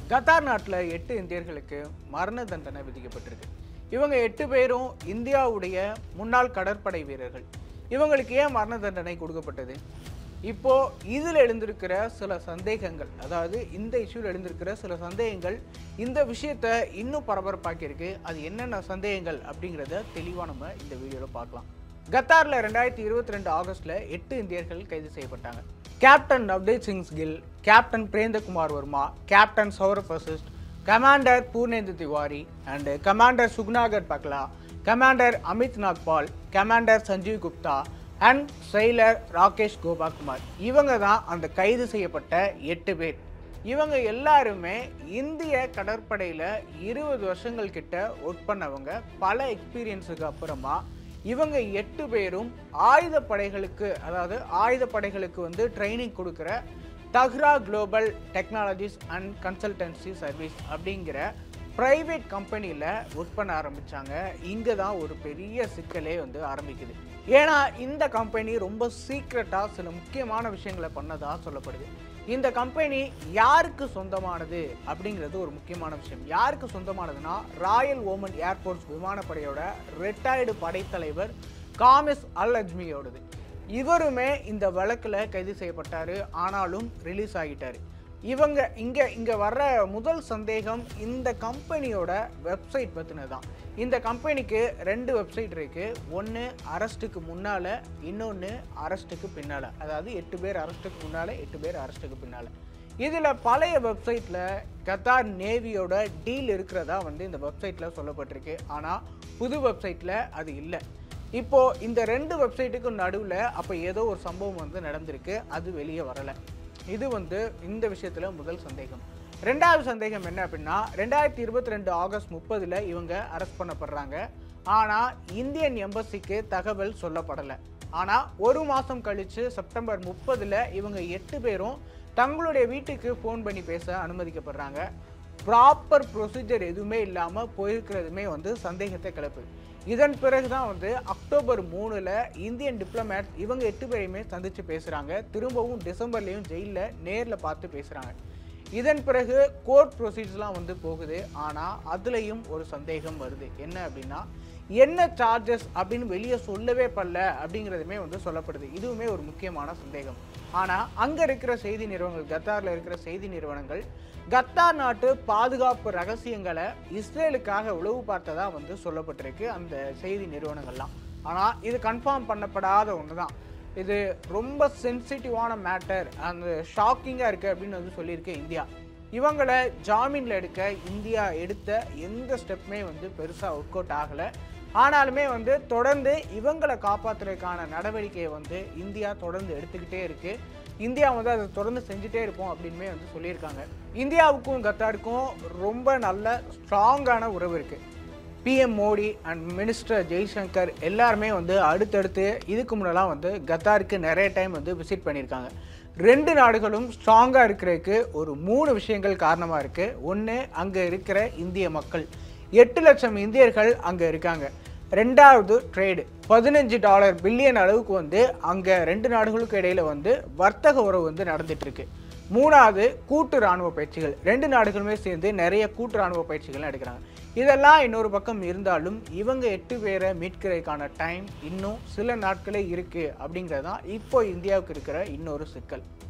Qatar நாட்டில் 8 இந்தியர்களுக்கு மரண தண்டனை விதிக்கப்பட்டிருக்கு. இவங்க 8 பேரும் இந்தியாவுடைய முன்னாள் கடற்படை வீரர்கள். இவங்களுக்கு ஏன் மரண தண்டனை கொடுக்கப்பட்டது? இப்போ இதில் எழுந்திருக்கிற சில சந்தேகங்கள், அதாவது இந்த இஷ்யூவில் எழுந்திருக்கிற சில சந்தேகங்கள் இந்த விஷயத்தை இன்னும் பரபரப்பாக்கியிருக்கு. அது என்னென்ன சந்தேகங்கள் அப்படிங்கிறத தெளிவாக நம்ம இந்த வீடியோவில் பார்க்கலாம். கத்தாரில் 2022 ஆகஸ்ட்ல 8 இந்தியர்கள் கைது செய்யப்பட்டாங்க. Captain Navtej Singh Gill, captain Birendra Kumar Verma, captain Saurabh Vasisht, commander Purnendu Tiwari and commander Sugunakar Pakala, commander Amit Nagpal, commander Sanjeev Gupta and செயலர் ராகேஷ் கோபாகுமார். இவங்க தான் அந்த கைது செய்யப்பட்ட 8 பேர். இவங்க எல்லாருமே இந்திய கடற்படையில் 20 வருஷங்கள் கிட்ட ஒர்க் பண்ணவங்க. பல எக்ஸ்பீரியன்ஸுக்கு அப்புறமா இவங்க 8 பேரும் ஆயுதப்படைகளுக்கு, அதாவது ஆயுதப்படைகளுக்கு வந்து ட்ரைனிங் கொடுக்குற Dahra global technologies and consultancy service அப்படிங்கிற ப்ரைவேட் கம்பெனியில் ஒர்க் பண்ண ஆரம்பித்தாங்க. இங்கே தான் ஒரு பெரிய சிக்கலே வந்து ஆரம்பிக்குது. ஏன்னா இந்த கம்பெனி ரொம்ப சீக்ரெட்டாக சில முக்கியமான விஷயங்களை பண்ணதாக சொல்லப்படுது. இந்த கம்பெனி யாருக்கு சொந்தமானது அப்படிங்கிறது ஒரு முக்கியமான விஷயம். யாருக்கு சொந்தமானதுன்னா ராயல் ஓமன் ஏர்ஃபோர்ஸ் விமானப்படையோட ரிட்டையர்டு படைத்தலைவர் காமிஸ் அல் அஜ்மியோடது. இவருமே இந்த வழக்கில் கைது செய்யப்பட்டார். ஆனாலும் ரிலீஸ் ஆகிட்டார். இவங்க இங்கே வர்ற முதல் சந்தேகம் இந்த கம்பெனியோட வெப்சைட் பற்றினது தான். இந்த கம்பெனிக்கு 2 வெப்சைட் இருக்குது. ஒன்று அரெஸ்ட்டுக்கு முன்னால், இன்னொன்று அரெஸ்ட்டுக்கு பின்னால். அதாவது 8 பேர் அரெஸ்ட்டுக்கு முன்னால், 8 பேர் அரெஸ்ட்டுக்கு பின்னால். இதில் பழைய வெப்சைட்டில் கத்தார் நேவியோட டீல் இருக்கிறதா வந்து இந்த வெப்சைட்டில் சொல்லப்பட்டிருக்கு. ஆனால் புது வெப்சைட்டில் அது இல்லை. இப்போது இந்த 2 வெப்சைட்டுக்கும் நடுவில் அப்போ ஏதோ ஒரு சம்பவம் வந்து நடந்திருக்கு. அது வெளியே வரலை. இது வந்து இந்த விஷயத்தில் முதல் சந்தேகம். ரெண்டாவது சந்தேகம் என்ன அப்படின்னா, 2022 ஆகஸ்ட் 30 இவங்க அரெஸ்ட் பண்ணப்படுறாங்க. ஆனால் இந்தியன் எம்பசிக்கு தகவல் சொல்லப்படலை. ஆனால் ஒரு மாதம் கழித்து செப்டம்பர் 30 இவங்க 8 பேரும் தங்களுடைய வீட்டுக்கு ஃபோன் பண்ணி பேச அனுமதிக்கப்படுறாங்க. ப்ராப்பர் ப்ரொசீஜர் எதுவுமே இல்லாமல் போயிருக்கிறதுமே வந்து சந்தேகத்தை கிளப்புது. இதன் பிறகு தான் வந்து அக்டோபர் 3 இந்தியன் டிப்ளமேட்ஸ் இவங்க 8 பேரையுமே சந்தித்து பேசுகிறாங்க. திரும்பவும் டிசம்பர்லேயும் ஜெயிலில் நேரில் பார்த்து பேசுகிறாங்க. இதன் பிறகு கோர்ட் ப்ரொசீஜர்லாம் வந்து போகுது. ஆனால் அதுலேயும் ஒரு சந்தேகம் வருது. என்ன அப்படின்னா, என்ன சார்ஜஸ் அப்படின்னு வெளியே சொல்லவே படல அப்படிங்கிறதுமே வந்து சொல்லப்படுது. இதுவுமே ஒரு முக்கியமான சந்தேகம். ஆனால் அங்கே இருக்கிற செய்தி நிறுவனங்கள், கத்தாரில் இருக்கிற செய்தி நிறுவனங்கள் கத்தார் நாட்டு பாதுகாப்பு ரகசியங்களை இஸ்ரேலுக்காக உளவு பார்த்ததா வந்து சொல்லப்பட்டிருக்கு அந்த செய்தி நிறுவனங்கள்லாம். ஆனால் இது கன்ஃபார்ம் பண்ணப்படாத ஒன்று தான். இது ரொம்ப சென்சிட்டிவான மேட்டர், அந்த ஷாக்கிங்காக இருக்குது அப்படின்னு வந்து சொல்லியிருக்கு இந்தியா. இவங்களை ஜாமீனில் எடுக்க இந்தியா எடுத்த எந்த ஸ்டெப்புமே வந்து பெருசாக ஒர்க் அவுட் ஆகலை. ஆனாலுமே வந்து தொடர்ந்து இவங்களை காப்பாற்றுறதுக்கான நடவடிக்கையை வந்து இந்தியா தொடர்ந்து எடுத்துக்கிட்டே இருக்குது. இந்தியா வந்து அதை தொடர்ந்து செஞ்சுட்டே இருப்போம் அப்படின்மே வந்து சொல்லியிருக்காங்க. இந்தியாவுக்கும் கத்தாருக்கும் ரொம்ப நல்ல ஸ்ட்ராங்கான உறவு இருக்குது. PM Modi and minister Jaishankar எல்லாருமே வந்து அடுத்தடுத்து இதுக்கு முன்னெல்லாம் வந்து கத்தாருக்கு நிறைய டைம் வந்து விசிட் பண்ணியிருக்காங்க. 2 நாடுகளும் ஸ்ட்ராங்காக இருக்கிறதுக்கு ஒரு 3 விஷயங்கள் காரணமாக இருக்குது. ஒன்று, அங்கே இருக்கிற இந்திய மக்கள். 8 லட்சம் இந்தியர்கள் அங்கே இருக்காங்க. ரெண்டாவது, ட்ரேடு. $15 பில்லியன் அளவுக்கு வந்து அங்கே 2 நாடுகளுக்கு இடையில் வந்து வர்த்தக உறவு வந்து நடந்துகிட்ருக்கு. 3வது, கூட்டு இராணுவ பயிற்சிகள். 2 நாடுகளுமே சேர்ந்து நிறைய கூட்டு இராணுவ பயிற்சிகள்லாம் எடுக்கிறாங்க. இதெல்லாம் இன்னொரு பக்கம் இருந்தாலும் இவங்க 8 பேரை மீட்கிறதுக்கான டைம் இன்னும் சில நாட்களே இருக்குது அப்படிங்கிறது தான் இப்போ இந்தியாவுக்கு இருக்கிற இன்னொரு சிக்கல்.